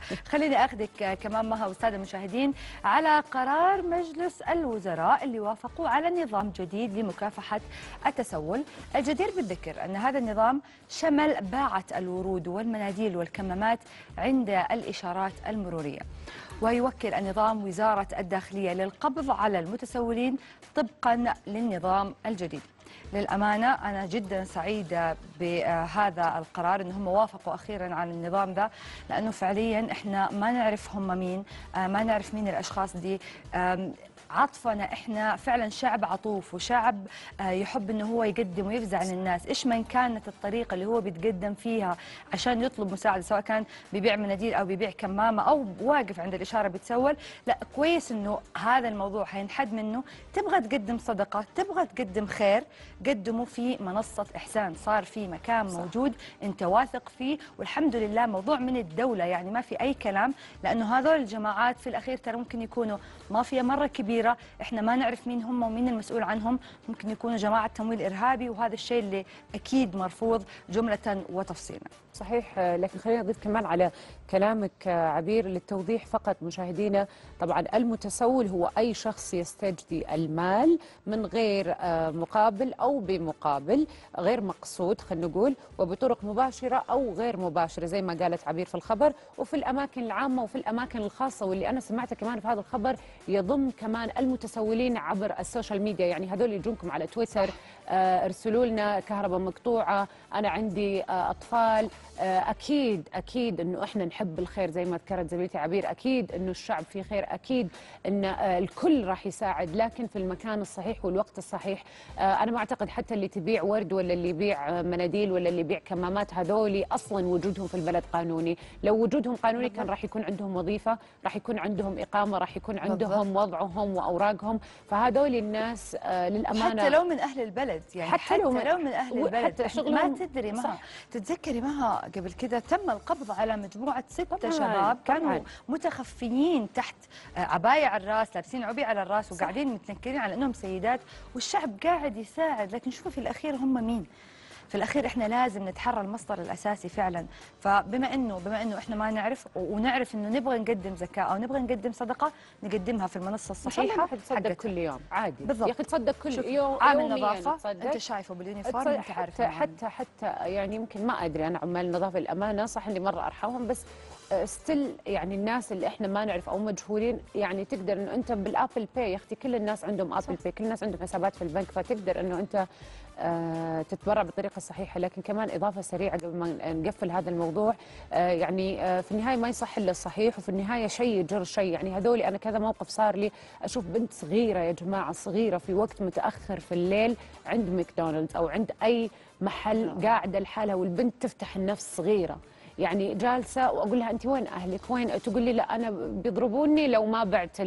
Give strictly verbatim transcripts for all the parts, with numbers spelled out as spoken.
خليني اخذك كمان مها والساده المشاهدين على قرار مجلس الوزراء اللي وافقوا على نظام جديد لمكافحه التسول. الجدير بالذكر ان هذا النظام شمل باعه الورود والمناديل والكمامات عند الاشارات المروريه، ويوكل النظام وزاره الداخليه للقبض على المتسولين طبقا للنظام الجديد. للأمانة أنا جدا سعيدة بهذا القرار إنهم وافقوا أخيرا على النظام ذا، لأنه فعليا إحنا ما نعرف هم مين، ما نعرف مين الأشخاص دي. عطفنا احنا فعلا شعب عطوف وشعب يحب انه هو يقدم ويفزع للناس، ايش من كانت الطريقه اللي هو بيتقدم فيها عشان يطلب مساعده، سواء كان بيبيع مناديل او بيبيع كمامه او واقف عند الاشاره بيتسول. لا كويس انه هذا الموضوع حينحد منه. تبغى تقدم صدقه، تبغى تقدم خير، قدمه في منصه احسان، صار في مكان صح. موجود انت واثق فيه، والحمد لله موضوع من الدوله، يعني ما في اي كلام، لانه هذول الجماعات في الاخير ترى ممكن يكونوا مافيا مره كبيره، احنا ما نعرف مين هم ومين المسؤول عنهم، ممكن يكونوا جماعه تمويل ارهابي، وهذا الشيء اللي اكيد مرفوض جمله وتفصيلا. صحيح، لكن خلينا نضيف كمان على كلامك عبير للتوضيح فقط مشاهدينا. طبعا المتسول هو اي شخص يستجدي المال من غير مقابل او بمقابل غير مقصود، خلينا نقول، وبطرق مباشره او غير مباشره زي ما قالت عبير في الخبر، وفي الاماكن العامه وفي الاماكن الخاصه. واللي انا سمعته كمان في هذا الخبر يضم كمان المتسولين عبر السوشيال ميديا، يعني هذول يجونكم على تويتر، ارسلوا لنا كهرباء مقطوعه، انا عندي اطفال. اكيد اكيد انه احنا نحب الخير زي ما ذكرت زميلتي عبير، اكيد انه الشعب فيه خير، اكيد ان الكل راح يساعد، لكن في المكان الصحيح والوقت الصحيح. انا ما اعتقد حتى اللي تبيع ورد ولا اللي يبيع مناديل ولا اللي يبيع كمامات هذول اصلا وجودهم في البلد قانوني. لو وجودهم قانوني كان راح يكون عندهم وظيفه، راح يكون عندهم اقامه، راح يكون عندهم وضعهم واوراقهم. فهذول الناس للامانه حتى لو من اهل البلد، يعني حتى, حتى لو من, لو من اهل البلد، حتى ما تدري ما تتذكري ما قبل كده تم القبض على مجموعه ستة طبعاً شباب كانوا طبعاً متخفيين تحت عباية على الراس، لابسين عبي على الراس وقاعدين متنكرين على انهم سيدات، والشعب قاعد يساعد. لكن شوفوا في الاخير هم مين؟ في الاخير احنا لازم نتحرى المصدر الاساسي فعلا. فبما انه بما انه احنا ما نعرف ونعرف انه نبغى نقدم زكاه او نبغى نقدم صدقه، نقدمها في المنصه الصحيحه. تصدق كل يوم عادي بالضبط. يا اخي تصدق كل يوم، عامل نظافه انت شايفه باليونيفورم، انت عارف حتى حتى حتى يعني يمكن ما ادري انا عمال النظافه الامانه صح اني مره ارحمهم، بس ستيل يعني الناس اللي احنا ما نعرف او مجهولين، يعني تقدر انه انت بالابل باي يا اختي، كل الناس عندهم ابل باي، كل الناس عندهم حسابات في البنك، فتقدر انه انت آه تتبرع بالطريقه الصحيحه. لكن كمان اضافه سريعه قبل ما نقفل هذا الموضوع، آه يعني آه في النهايه ما يصح الا الصحيح، وفي النهايه شيء يجر شيء. يعني هذولي انا كذا موقف صار لي، اشوف بنت صغيره يا جماعه صغيره في وقت متاخر في الليل عند ماكدونالدز او عند اي محل قاعده لحالها، والبنت تفتح النفس صغيره، يعني جالسه، واقول لها انت وين اهلك وين؟ تقول لي لا انا بيضربوني لو ما بعت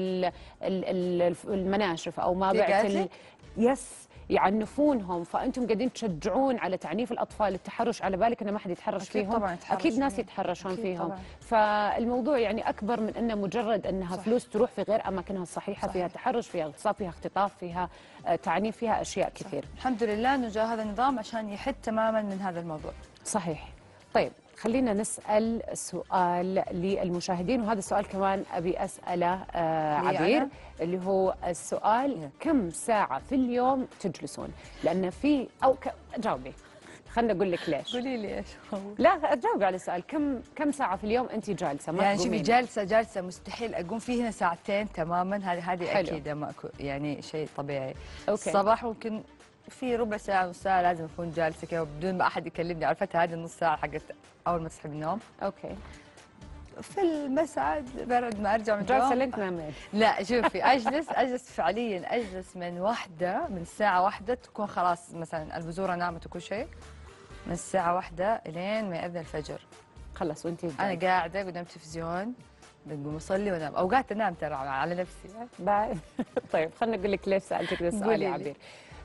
المناشف او ما بعت ال... يس يعنفونهم. فانتم قاعدين تشجعون على تعنيف الاطفال، التحرش، على بالك ان ما حد يتحرش فيهم؟ طبعاً اكيد ناس يتحرشون فيهم طبعاً. فالموضوع يعني اكبر من انه مجرد انها صح. فلوس تروح في غير اماكنها الصحيحه، صحيح. فيها تحرش، فيها اغتصاب، فيها اختطاف، فيها تعنيف، فيها اشياء صح. كثير. الحمد لله انه جاء هذا النظام عشان يحد تماما من هذا الموضوع. صحيح. طيب خلينا نسأل سؤال للمشاهدين، وهذا السؤال كمان أبي أسأله آه عبير، اللي هو السؤال كم ساعة في اليوم تجلسون؟ لأن في أو ك... جاوبي، خلنا أقول لك ليش. قولي لي إيش هو؟ لا جاوبي على السؤال، كم كم ساعة في اليوم أنت جالسة؟ ما يعني شوفي جالسة جالسة مستحيل أقوم فيه هنا ساعتين تماما، هذه هذه أكيد ماكو، يعني شيء طبيعي. أوكي. الصباح ممكن في ربع ساعة نص ساعة لازم أكون جالسة كذا بدون ما أحد يكلمني، عرفتها هذه النص ساعة حقت أول ما تصحي من النوم. أوكي. في المساء بعد ما أرجع من النوم جالسة لين تنامين؟ لا شوفي أجلس أجلس فعليا أجلس من واحدة، من الساعة واحدة تكون خلاص مثلا البذورة نامت وكل شيء، من الساعة واحدة لين ما يأذن الفجر خلص وأنت أنا قاعدة قدام التلفزيون بقوم أصلي وأنام، أوقات أنام ترى على نفسي. طيب خلنا أقول لك ليش سألتك ذا السؤال يا عبير.